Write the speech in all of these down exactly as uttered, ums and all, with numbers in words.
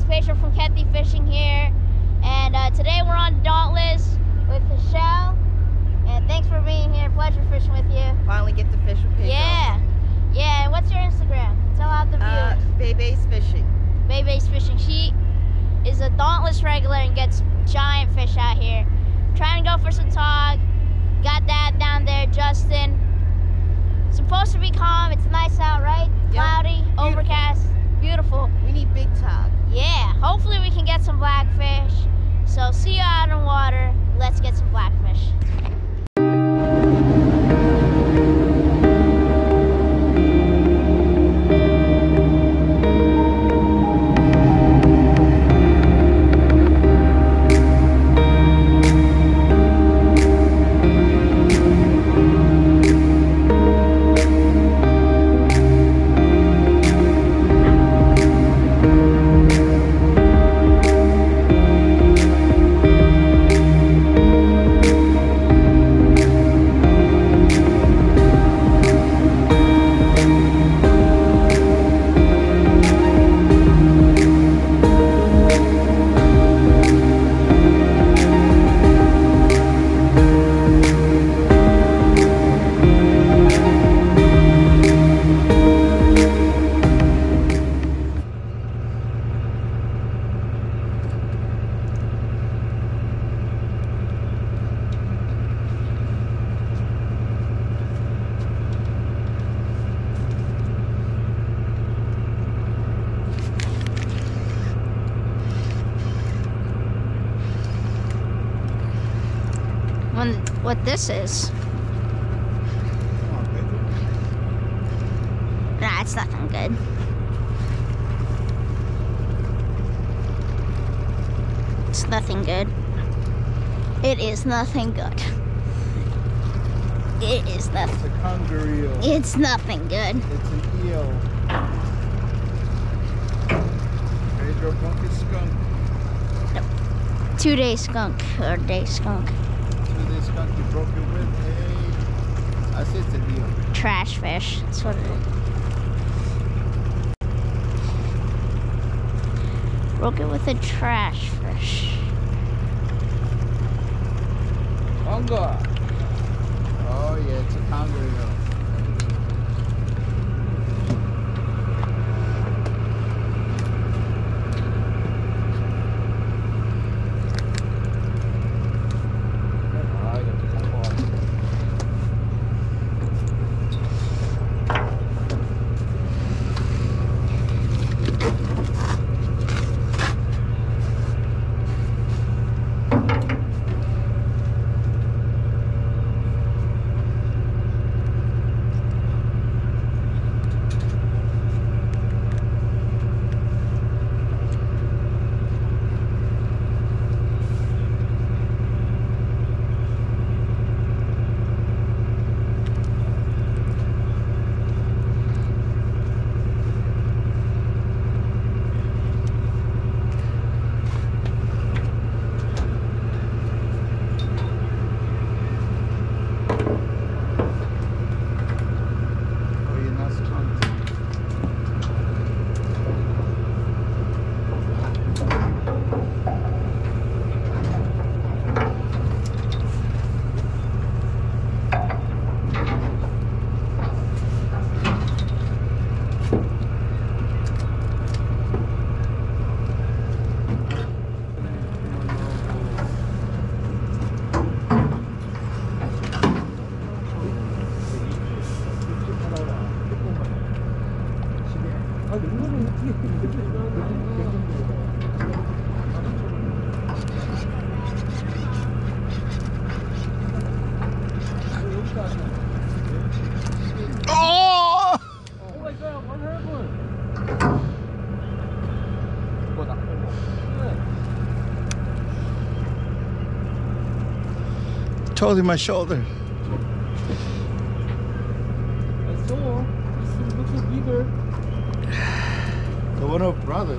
Pedro from KEPTI Fishing here, and uh, today we're on Dauntless with Michelle. And thanks for being here. Pleasure fishing with you. Finally get to fish with Pedro. Yeah, yeah. And what's your Instagram? Tell out the viewers. Uh, Bebe's Fishing. Bebe's Fishing. She is a Dauntless regular and gets giant fish out here. Trying to go for some Tautog. Got that down there, Justin. Supposed to be calm. It's nice out, right? Yep. Cloudy, Beautiful. overcast, beautiful. We need big Tautog. Yeah, hopefully we can get some blackfish. So see you out in water. Let's get some blackfish. What this is. Nah, it's nothing good. It's nothing good. It is nothing good. It is nothing. It's a conger eel. It's nothing good. It's an eel. Pedro Bunk is skunk. Nope. Two day skunk or day skunk. Two day skunk you broke it with. Hey, I said it's an eel. Trash fish. That's what it is. Broke it with a trash fish. Conger. Oh yeah, it's a conger eel. Oh! Totally my shoulder. I saw. This looks bigger. The one up, brother.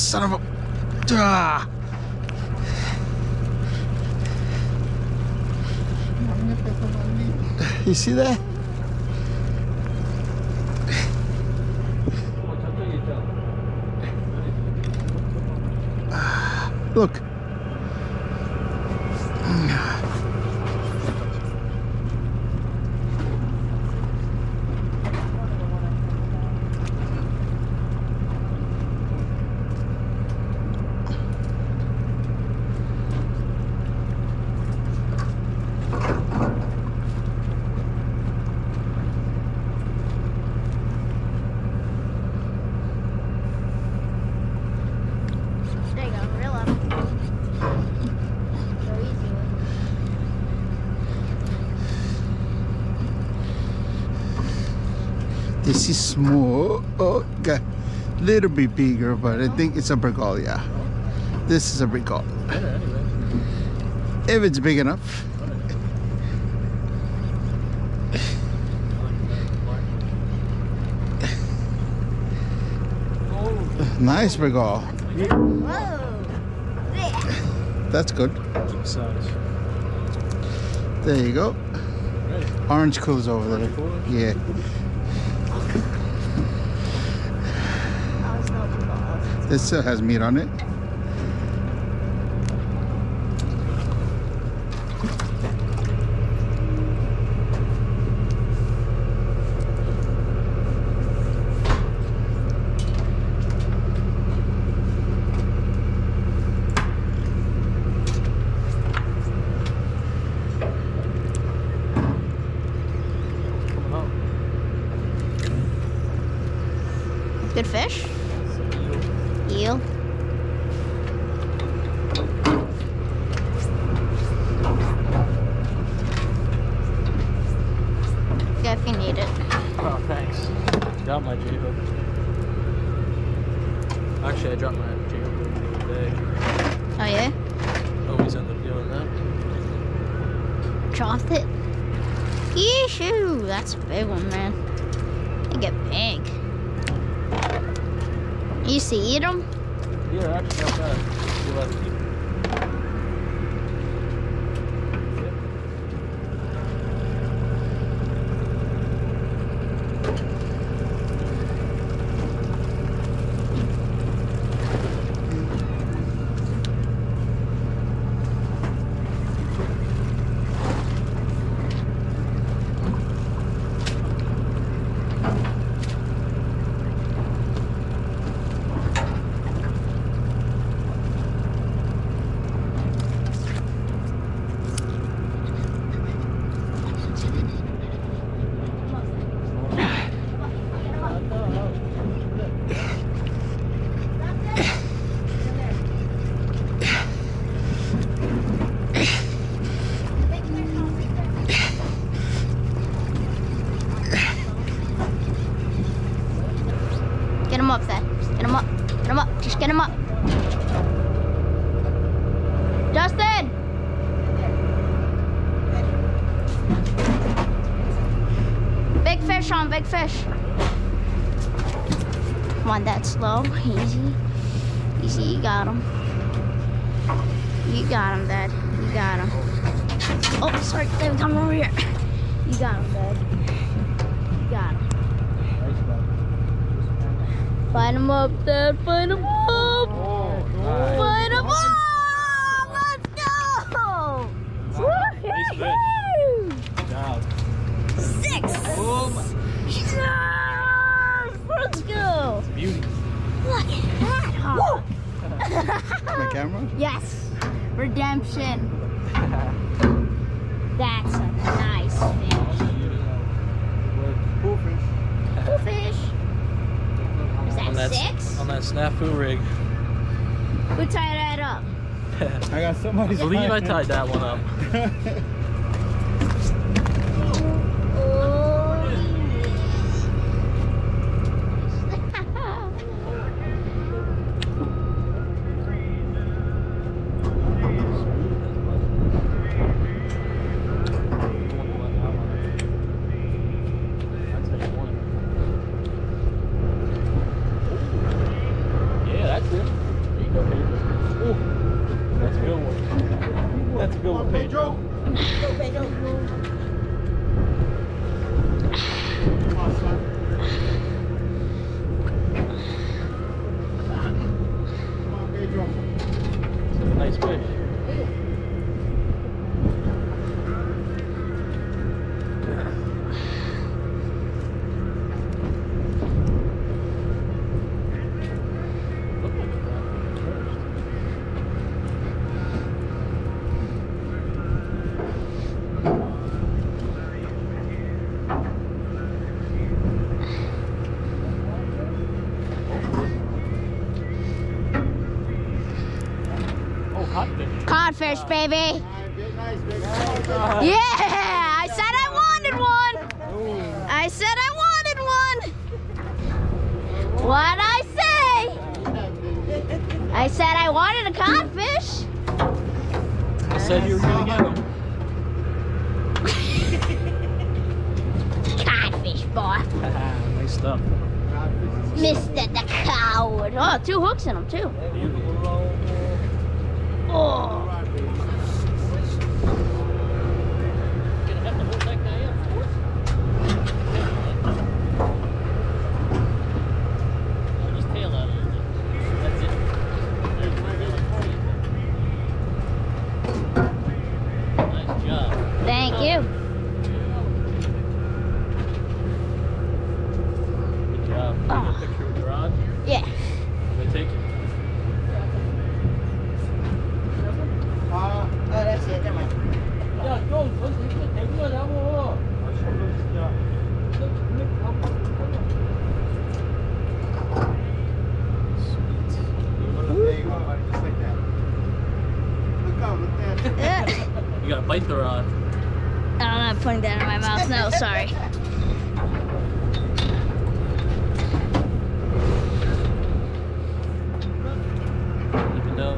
son of a... Ah. You see that? Look. There you go, reel up. So easy. This is small. Oh, got a little bit bigger, but I think it's a Bergol, yeah. This is a Bergol. If it's big enough. Nice Bergol. Whoa! That's good. Size. There you go. Orange cool's over there. Yeah. This still has meat on it. Good fish? Eel. Yeah, if you need it. Oh, thanks. Got my J-hook. Actually, I dropped my J-hook the other day. Oh yeah? Always end up doing that. Dropped it? Yeeshoo! That's a big one, man. They get big. You used to eat them? Yeah, actually not bad. You left it. Get him up, Thad. Get him up. Get him up. Just get him up. Justin! Big fish on, big fish. Come on, Dad, slow. Easy. Easy, you got him. You got him, Dad. You got him. Oh, sorry, David, come over here. You got him, Dad. You got him. Find him up, Dad. Find him up. Oh, nice. Find him up. Let's go. Nice fish. Good job. Six. Boom. Yes. Let's go. It's a beauty. Look at that, huh? My camera? Yes. Redemption. That's a nice fish. Cool fish. Cool fish. Is On that that, six? on that snafu rig. Who tied that up? I got somebody. I believe I tied that one up. Oh, Yeah, that's it. baby. Yeah, I said I wanted one. I said I wanted one. What'd I say? I said I wanted a codfish. I said you were gonna get them. Codfish, boy. Nice stuff. Mister the Coward. Oh, two hooks in them, too. Oh. Gonna have to hold that guy up for it. I'll just tail out a little bit. That's it. Nice job. Thank you. Good job. Can I get a picture with the rod? Yeah. Can I take it? Oh, that's it. Never mind. 야, 좀 전체 대구가 잡어. You gotta bite the rod. I'm not putting that in my mouth. No, sorry. Even though.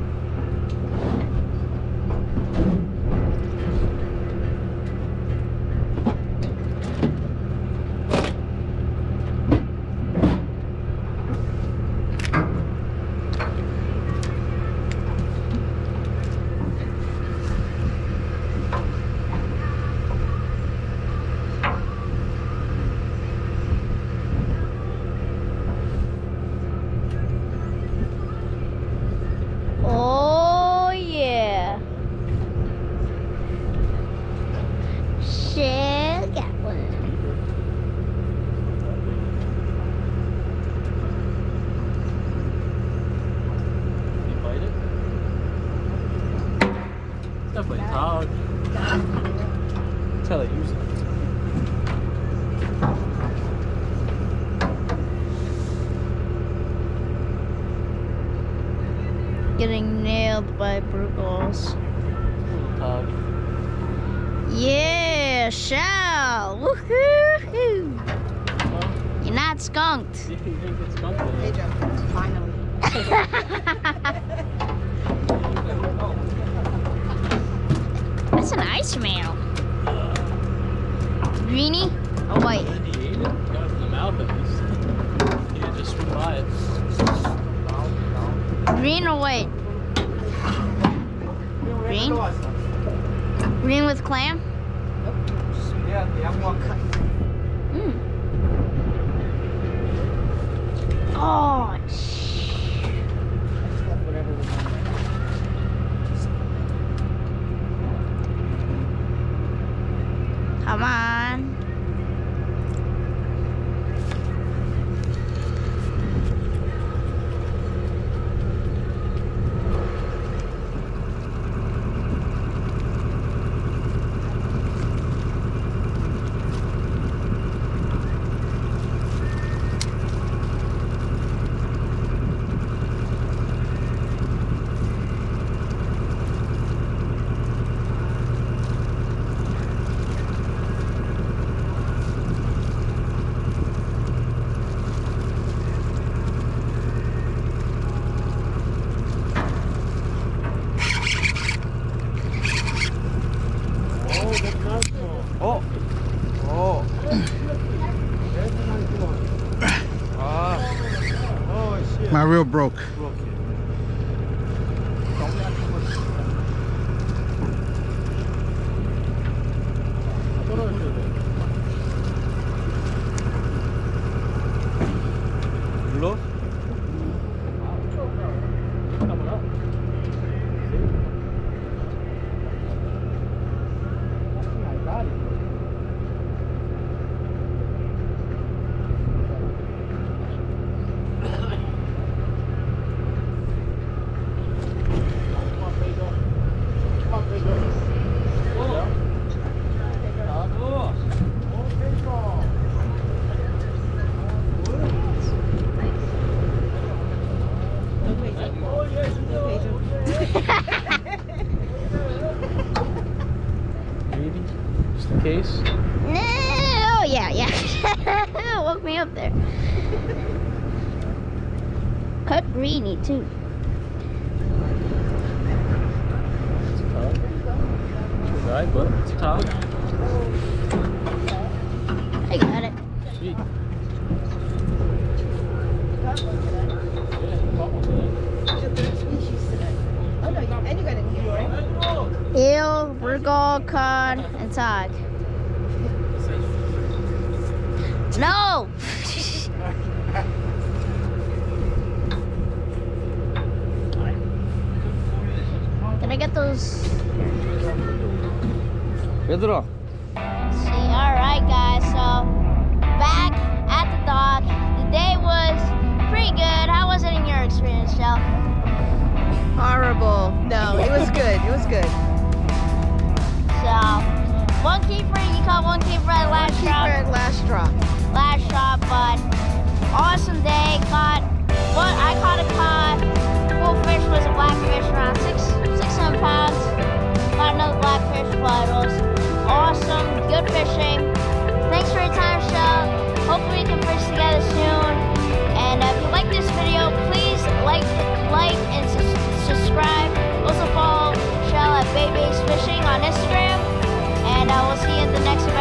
Oh, yeah. Shell got one. You bite it? It's definitely Tautog. That's how they use it. Getting nailed by Brugals. Little Tautog. Yeah, shell. Woohoo! You're not skunked. See if you can get skunked with it. Pedro, finally. That's a nice meal. Greeny or white? He ate it. Got it in the mouth at least. He didn't just swim by it. Green or white? Green? Green with clam? Mm. Oh, come on. Oh! Oh! My reel broke. 물러? just in case. No, oh yeah, yeah. Woke me up there. Cut greeny too. It's a top. It's a guy, but it's a top. I got it. Sweet. Oh no, and you got it here, right? Eel, Burgal, Con, and Tog. No! Can I get those? Pedro. See, alright guys, so back at the dock. The day was pretty good. How was it in your experience, Shell? Horrible. No, it was good. It was good. So, one keeper, you caught one keeper at the last Keeper drop. at last drop. Last drop, but awesome day. Caught, what I caught a cod. Full fish was a blackfish around six, six, seven pounds. Caught another blackfish, but it was awesome. Good fishing. Thanks for your time, Shell. Hopefully we can fish together soon. And uh, if you like this video, please like, like, and su- subscribe. Also follow Shell at Bay Base Fishing on Instagram. And uh, we'll see you in the next video.